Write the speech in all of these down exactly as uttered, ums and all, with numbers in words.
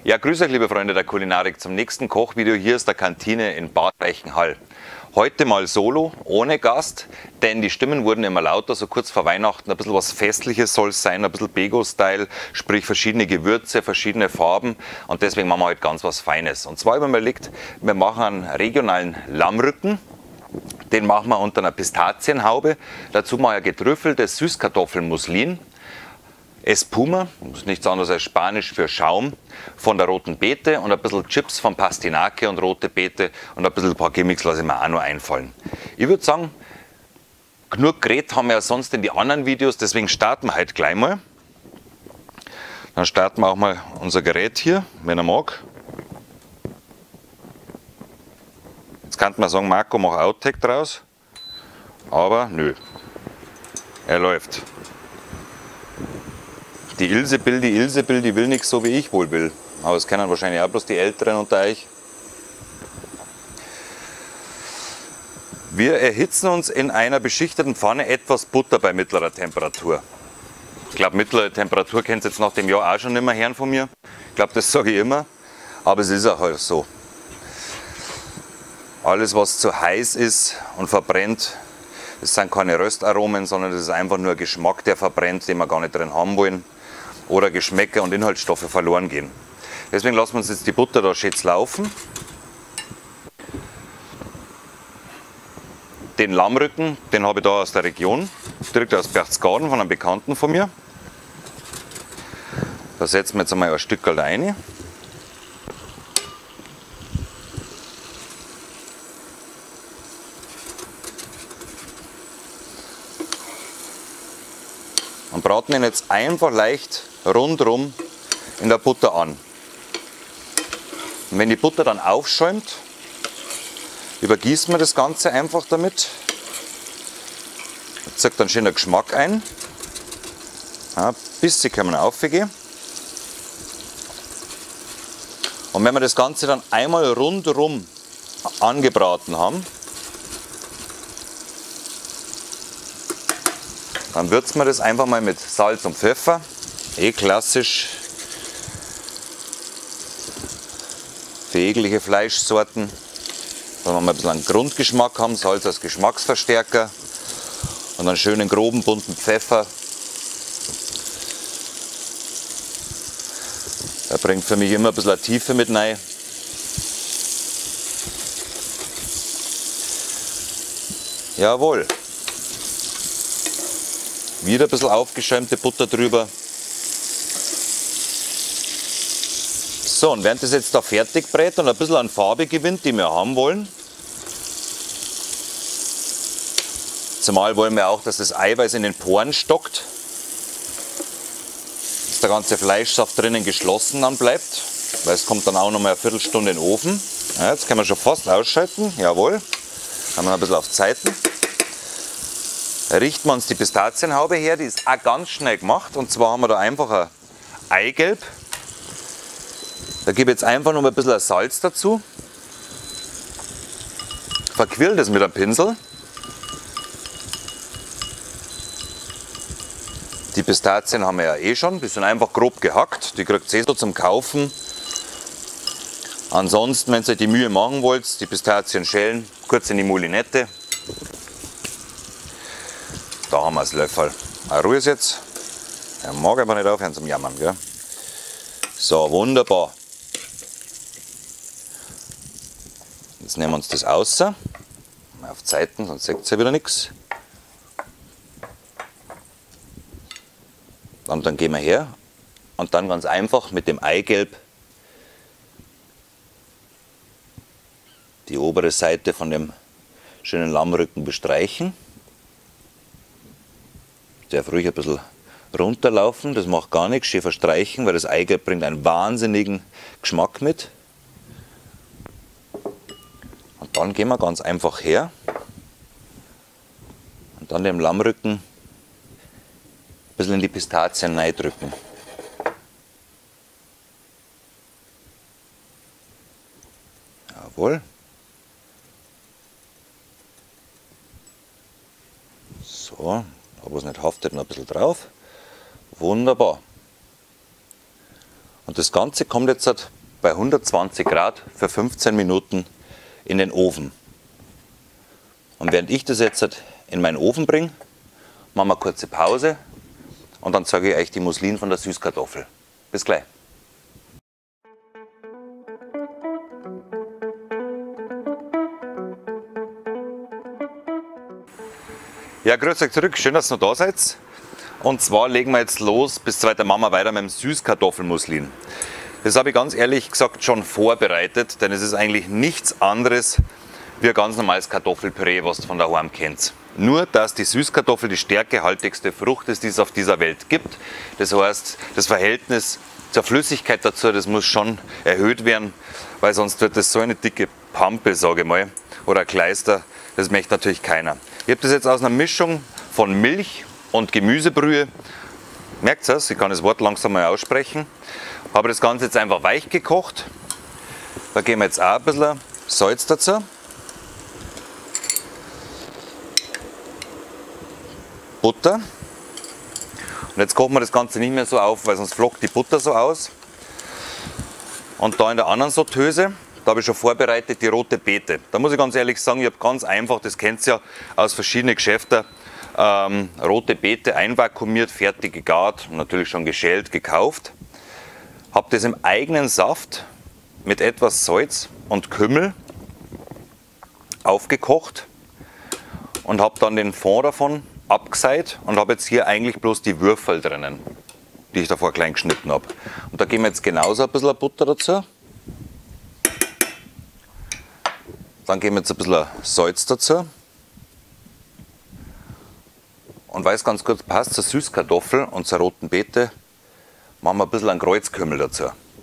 Ja, grüß euch liebe Freunde der Kulinarik zum nächsten Kochvideo hier aus der Kantine in Bad Reichenhall. Heute mal solo, ohne Gast, denn die Stimmen wurden immer lauter, so kurz vor Weihnachten. Ein bisschen was Festliches soll es sein, ein bisschen Bego-Style, sprich verschiedene Gewürze, verschiedene Farben, und deswegen machen wir heute ganz was Feines. Und zwar haben wir überlegt, wir machen einen regionalen Lammrücken. Den machen wir unter einer Pistazienhaube. Dazu mache ich getrüffeltes Süßkartoffelmuslin. Espuma, das ist nichts anderes als Spanisch für Schaum, von der roten Beete und ein bisschen Chips von Pastinake und rote Beete und ein bisschen ein paar Gimmicks lasse ich mir auch noch einfallen. Ich würde sagen, genug geredet haben wir ja sonst in die anderen Videos, deswegen starten wir heute gleich mal. Dann starten wir auch mal unser Gerät hier, wenn er mag. Jetzt könnte man sagen, Marco, mach Outtake draus, aber nö, er läuft. Die Ilsebill, die Ilsebill, die will nichts so wie ich wohl will. Aber das kennen wahrscheinlich auch bloß die Älteren unter euch. Wir erhitzen uns in einer beschichteten Pfanne etwas Butter bei mittlerer Temperatur. Ich glaube, mittlere Temperatur kennt ihr jetzt nach dem Jahr auch schon nicht mehr hören von mir. Ich glaube, das sage ich immer. Aber es ist auch halt so. Alles, was zu heiß ist und verbrennt, das sind keine Röstaromen, sondern das ist einfach nur Geschmack, der verbrennt, den wir gar nicht drin haben wollen. Oder Geschmäcker und Inhaltsstoffe verloren gehen. Deswegen lassen wir uns jetzt die Butter da schön laufen. Den Lammrücken, den habe ich da aus der Region, direkt aus Berchtesgaden von einem Bekannten von mir. Da setzen wir jetzt einmal ein Stück rein. Und braten ihn jetzt einfach leicht rundherum in der Butter an. Und wenn die Butter dann aufschäumt, übergießen wir das Ganze einfach damit. Das zieht dann schön der Geschmack ein. Ja, ein bisschen kann man aufgehen. Und wenn wir das Ganze dann einmal rundherum angebraten haben, dann würzen wir das einfach mal mit Salz und Pfeffer, eh klassisch für jegliche Fleischsorten, wenn wir mal ein bisschen einen Grundgeschmack haben, Salz als Geschmacksverstärker und einen schönen groben bunten Pfeffer. Der bringt für mich immer ein bisschen Tiefe mit rein. Jawohl. Wieder ein bisschen aufgeschäumte Butter drüber. So, und während das jetzt da fertig brät und ein bisschen an Farbe gewinnt, die wir haben wollen, zumal wollen wir auch, dass das Eiweiß in den Poren stockt, dass der ganze Fleischsaft drinnen geschlossen dann bleibt, weil es kommt dann auch noch mal eine Viertelstunde in den Ofen. Ja, jetzt können wir schon fast ausschalten, jawohl, haben wir ein bisschen auf Zeiten. Richten wir uns die Pistazienhaube her, die ist auch ganz schnell gemacht, und zwar haben wir da einfach ein Eigelb. Da gebe ich jetzt einfach noch ein bisschen Salz dazu, verquirl das mit einem Pinsel. Die Pistazien haben wir ja eh schon, die sind einfach grob gehackt, die kriegt ihr eh so zum Kaufen. Ansonsten, wenn ihr euch die Mühe machen wollt, die Pistazien schälen, kurz in die Moulinette. Da haben wir das Löffel. Eine Ruhe jetzt. Er mag aber nicht aufhören zum Jammern. Gell? So, wunderbar. Jetzt nehmen wir uns das raus. Mal auf Zeiten, sonst seht ihr wieder nichts. Und dann gehen wir her und dann ganz einfach mit dem Eigelb die obere Seite von dem schönen Lammrücken bestreichen. Darf ruhig ein bisschen runterlaufen, das macht gar nichts, schön verstreichen, weil das Eigelb bringt einen wahnsinnigen Geschmack mit. Und dann gehen wir ganz einfach her und dann dem Lammrücken ein bisschen in die Pistazien reindrücken. Jawohl. So. Aber es nicht haftet, noch ein bisschen drauf. Wunderbar. Und das Ganze kommt jetzt bei hundertzwanzig Grad für fünfzehn Minuten in den Ofen. Und während ich das jetzt in meinen Ofen bringe, machen wir eine kurze Pause und dann zeige ich euch die Muslin von der Süßkartoffel. Bis gleich. Ja, grüß euch zurück, schön, dass ihr noch da seid. Und zwar legen wir jetzt los, bis zweiter Mama weiter mit dem Süßkartoffelmuslin. Das habe ich ganz ehrlich gesagt schon vorbereitet, denn es ist eigentlich nichts anderes wie ein ganz normales Kartoffelpüree, was ihr von daheim kennt. Nur, dass die Süßkartoffel die stärkehaltigste Frucht ist, die es auf dieser Welt gibt. Das heißt, das Verhältnis zur Flüssigkeit dazu, das muss schon erhöht werden, weil sonst wird das so eine dicke Pampe, sage ich mal, oder ein Kleister, das möchte natürlich keiner. Ich habe das jetzt aus einer Mischung von Milch und Gemüsebrühe, merkt ihr es, ich kann das Wort langsam mal aussprechen, habe das Ganze jetzt einfach weich gekocht. Da geben wir jetzt auch ein bisschen Salz dazu. Butter. Und jetzt kochen wir das Ganze nicht mehr so auf, weil sonst flockt die Butter so aus. Und da in der anderen Sauteuse, da habe ich schon vorbereitet die rote Beete. Da muss ich ganz ehrlich sagen, ich habe ganz einfach, das kennt ihr ja aus verschiedenen Geschäften, ähm, rote Beete einvakuumiert, fertig gegart und natürlich schon geschält, gekauft. Habe das im eigenen Saft mit etwas Salz und Kümmel aufgekocht und habe dann den Fond davon abgeseit und habe jetzt hier eigentlich bloß die Würfel drinnen, die ich davor klein geschnitten habe. Und da geben wir jetzt genauso ein bisschen Butter dazu. Dann geben wir jetzt ein bisschen Salz dazu. Und weil es ganz gut passt zur Süßkartoffel und zur roten Beete, machen wir ein bisschen einen Kreuzkümmel dazu.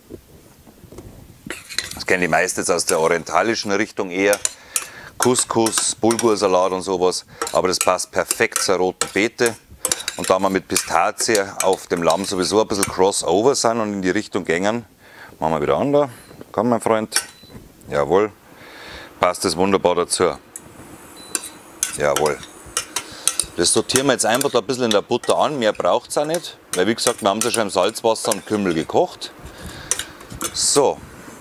Das kennen die meisten jetzt aus der orientalischen Richtung eher. Couscous, Bulgursalat und sowas. Aber das passt perfekt zur roten Beete. Und da wir mit Pistazie auf dem Lamm sowieso ein bisschen crossover sind und in die Richtung gängen, machen wir wieder an da. Komm, mein Freund. Jawohl. Passt das wunderbar dazu. Jawohl. Das sortieren wir jetzt einfach da ein bisschen in der Butter an. Mehr braucht es auch nicht. Weil wie gesagt, wir haben es ja schon im Salzwasser und Kümmel gekocht. So.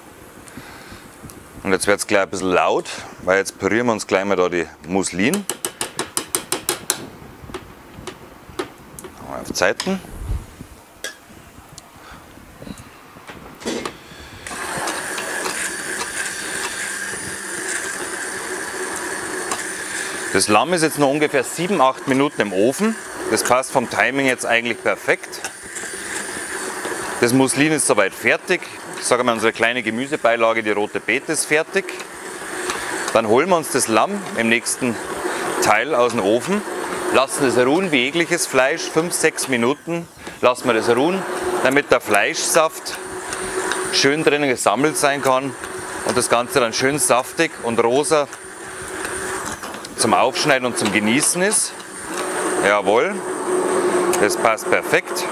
Und jetzt wird es gleich ein bisschen laut, weil jetzt pürieren wir uns gleich mal da die Muslin. Auf Zeiten. Das Lamm ist jetzt noch ungefähr sieben, acht Minuten im Ofen. Das passt vom Timing jetzt eigentlich perfekt. Das Muslin ist soweit fertig. Ich sage mal, unsere kleine Gemüsebeilage, die rote Beete, ist fertig. Dann holen wir uns das Lamm im nächsten Teil aus dem Ofen, lassen es ruhen wie jegliches Fleisch, fünf, sechs Minuten lassen wir das ruhen, damit der Fleischsaft schön drinnen gesammelt sein kann und das Ganze dann schön saftig und rosa zum Aufschneiden und zum Genießen ist. Jawohl, das passt perfekt.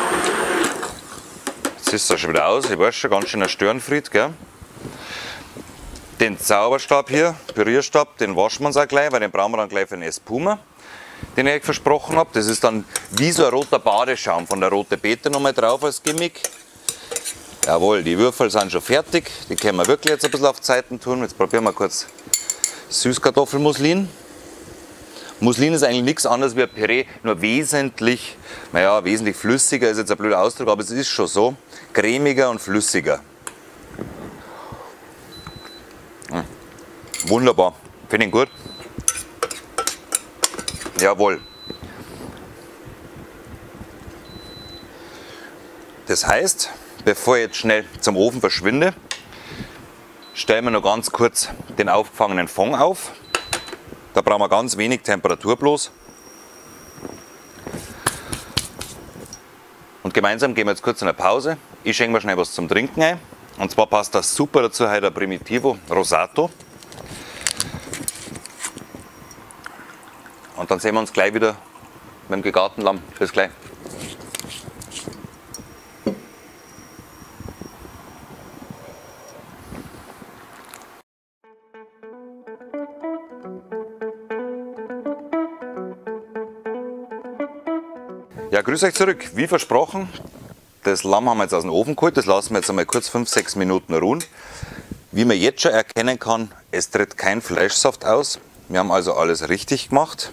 Jetzt ist das schon wieder aus, ich weiß schon, ganz schön ein Störenfried, gell? Den Zauberstab hier, Pürierstab, den waschen wir uns auch gleich, weil den brauchen wir dann gleich für den Espuma, den ich euch versprochen habe. Das ist dann wie so ein roter Badeschaum von der roten Beete nochmal drauf als Gimmick. Jawohl, die Würfel sind schon fertig, die können wir wirklich jetzt ein bisschen auf Zeiten tun. Jetzt probieren wir kurz Süßkartoffelmuslin. Muslin ist eigentlich nichts anderes wie ein Püree, nur wesentlich, naja, wesentlich flüssiger, ist jetzt ein blöder Ausdruck, aber es ist schon so, cremiger und flüssiger. Hm. Wunderbar, finde ich gut. Jawohl. Das heißt, bevor ich jetzt schnell zum Ofen verschwinde, stellen wir noch ganz kurz den aufgefangenen Fond auf. Da brauchen wir ganz wenig Temperatur bloß. Und gemeinsam gehen wir jetzt kurz in eine Pause. Ich schenke mir schnell was zum Trinken ein. Und zwar passt das super dazu heute ein Primitivo Rosato. Und dann sehen wir uns gleich wieder mit dem gegarten Lamm. Bis gleich. Ja, grüß euch zurück. Wie versprochen, Das Lamm haben wir jetzt aus dem Ofen geholt, das lassen wir jetzt einmal kurz fünf sechs Minuten ruhen. Wie man jetzt schon erkennen kann, es tritt kein Fleischsaft aus. Wir haben also alles richtig gemacht.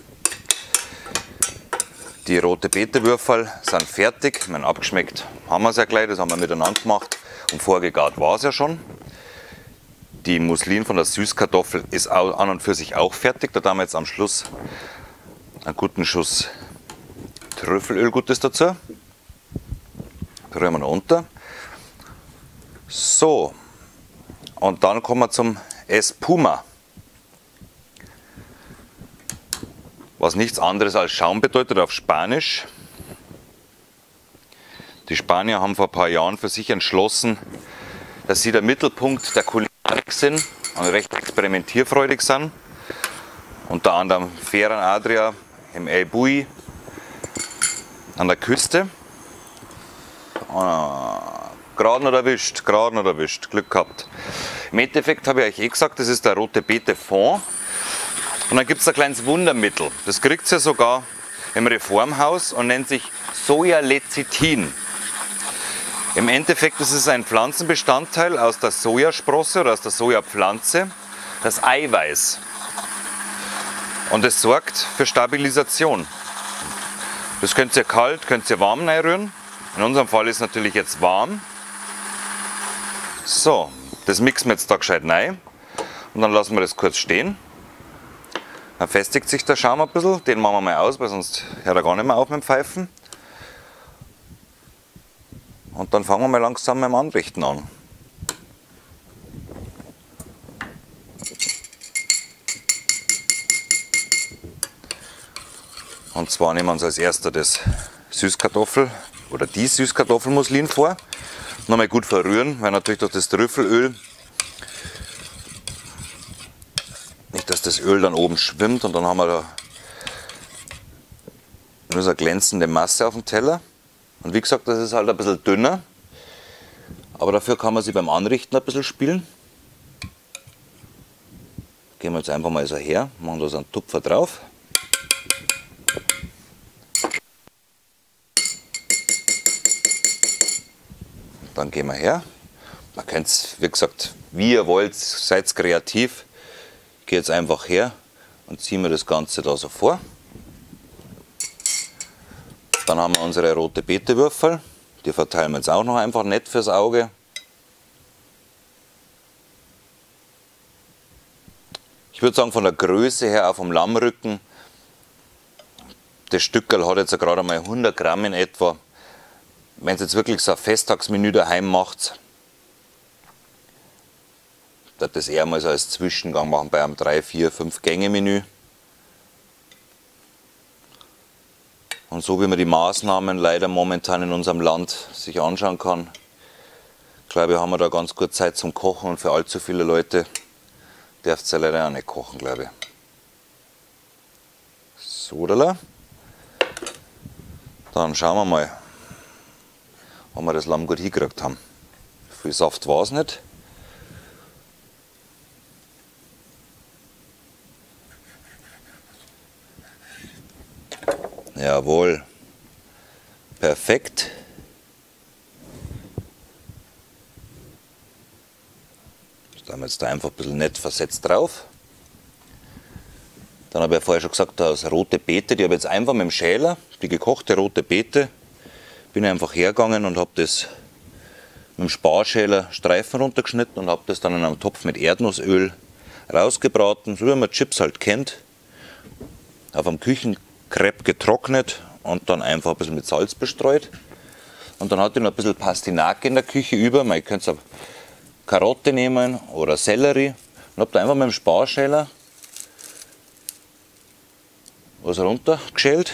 Die rote Beetewürfel sind fertig, wir haben abgeschmeckt, haben wir es ja gleich, das haben wir miteinander gemacht und vorgegart war es ja schon. Die Muslin von der Süßkartoffel ist an und für sich auch fertig, da haben wir jetzt am Schluss einen guten Schuss Trüffelöl Gutes dazu. Da rühren wir noch unter. So, und dann kommen wir zum Espuma. Was nichts anderes als Schaum bedeutet auf Spanisch. Die Spanier haben vor ein paar Jahren für sich entschlossen, dass sie der Mittelpunkt der Kulinarik sind und recht experimentierfreudig sind. Unter anderem Ferran Adria im El Bulli an der Küste. Ah, gerade noch erwischt, gerade noch erwischt, Glück gehabt. Im Endeffekt habe ich euch eh gesagt, das ist der rote Beete Fond. Und dann gibt es ein kleines Wundermittel. Das kriegt ihr sogar im Reformhaus und nennt sich Soja-Lecithin. Im Endeffekt ist es ein Pflanzenbestandteil aus der Sojasprosse oder aus der Sojapflanze, das Eiweiß. Und es sorgt für Stabilisation. Das könnt ihr kalt, könnt ihr warm reinrühren. In unserem Fall ist es natürlich jetzt warm. So, das mixen wir jetzt da gescheit rein. Und dann lassen wir das kurz stehen. Dann festigt sich der Schaum ein bisschen, den machen wir mal aus, weil sonst hört er gar nicht mehr auf mit dem Pfeifen. Und dann fangen wir mal langsam mit dem Anrichten an. Und zwar nehmen wir uns als erster das Süßkartoffel oder die Süßkartoffelmuslin vor. Nochmal gut verrühren, weil natürlich durch das Trüffelöl nicht, dass das Öl dann oben schwimmt und dann haben wir da nur so eine glänzende Masse auf dem Teller. Und wie gesagt, das ist halt ein bisschen dünner, aber dafür kann man sie beim Anrichten ein bisschen spielen. Gehen wir jetzt einfach mal so her, machen da so einen Tupfer drauf. Dann gehen wir her. Man könnt es, wie gesagt, wie ihr wollt, seid kreativ. Gehe jetzt einfach her und ziehe mir das Ganze da so vor. Dann haben wir unsere rote Beetewürfel. Die verteilen wir jetzt auch noch einfach nett fürs Auge. Ich würde sagen, von der Größe her, auch vom Lammrücken, das Stückerl hat jetzt gerade mal hundert Gramm in etwa. Wenn ihr jetzt wirklich so ein Festtagsmenü daheim macht, würde das eher mal so als Zwischengang machen bei einem drei, vier, fünf Gänge Menü. Und so wie man die Maßnahmen leider momentan in unserem Land sich anschauen kann, glaube ich, haben wir da ganz gut Zeit zum Kochen und für allzu viele Leute dürft ihr ja leider auch nicht kochen, glaube ich. So, dann schauen wir mal, ob wir das Lamm gut hingekriegt haben. Viel Saft war es nicht. Jawohl, perfekt. Da haben wir jetzt da einfach ein bisschen nett versetzt drauf. Dann habe ich ja vorher schon gesagt, das rote Beete, die habe ich jetzt einfach mit dem Schäler, die gekochte rote Beete, bin ich einfach hergegangen und habe das mit dem Sparschäler Streifen runtergeschnitten und habe das dann in einem Topf mit Erdnussöl rausgebraten, so wie man Chips halt kennt, auf einem Küchenkrepp getrocknet und dann einfach ein bisschen mit Salz bestreut. Und dann hatte ich noch ein bisschen Pastinake in der Küche über, ihr könnt eine Karotte nehmen oder Sellerie und habe da einfach mit dem Sparschäler was runtergeschält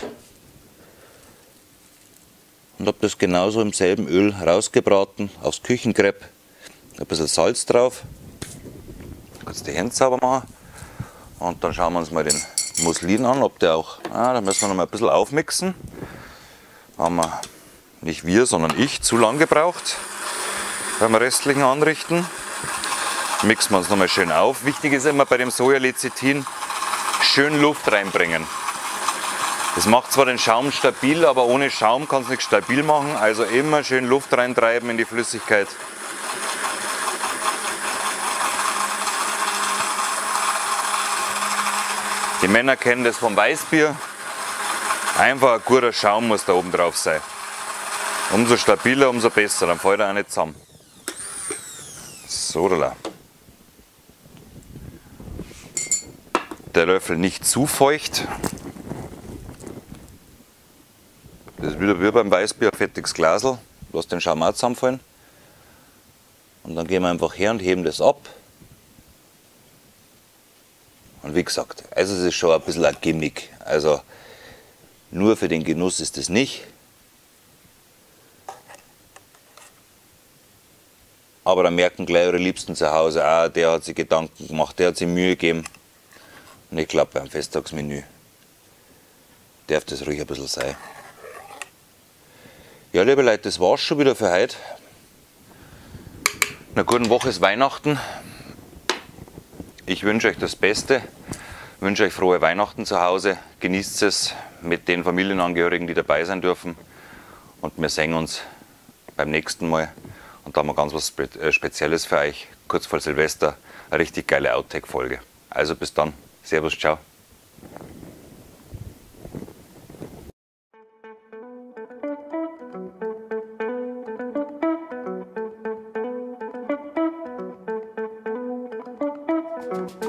und habe das genauso im selben Öl rausgebraten, aufs Küchenkrepp, ein bisschen Salz drauf, kurz die Hände sauber machen und dann schauen wir uns mal den Muslin an, ob der auch, ah, da müssen wir noch mal ein bisschen aufmixen, haben wir, nicht wir, sondern ich, zu lang gebraucht beim restlichen Anrichten. Mixen wir uns noch mal schön auf. Wichtig ist immer bei dem Soja-Lecithin schön Luft reinbringen. Das macht zwar den Schaum stabil, aber ohne Schaum kann es nicht stabil machen. Also immer schön Luft reintreiben in die Flüssigkeit. Die Männer kennen das vom Weißbier. Einfach ein guter Schaum muss da oben drauf sein. Umso stabiler, umso besser, dann fällt er auch nicht zusammen. So, da. Der Löffel nicht zu feucht. Das ist wieder wie beim Weißbier, ein fettiges Glasl. Lass den Schaum auch zusammenfallen. Und dann gehen wir einfach her und heben das ab. Und wie gesagt, also es ist schon ein bisschen ein Gimmick. Also nur für den Genuss ist es nicht. Aber da merken gleich eure Liebsten zu Hause, ah, der hat sich Gedanken gemacht, der hat sich Mühe gegeben. Und ich glaube, beim Festtagsmenü darf das ruhig ein bisschen sein. Ja, liebe Leute, das war's schon wieder für heute. In einer guten Woche ist Weihnachten. Ich wünsche euch das Beste. Ich wünsche euch frohe Weihnachten zu Hause. Genießt es mit den Familienangehörigen, die dabei sein dürfen. Und wir sehen uns beim nächsten Mal. Und da haben wir ganz was Spezielles für euch. Kurz vor Silvester. Eine richtig geile Outtake-Folge. Also bis dann. Servus, ciao. Thank you.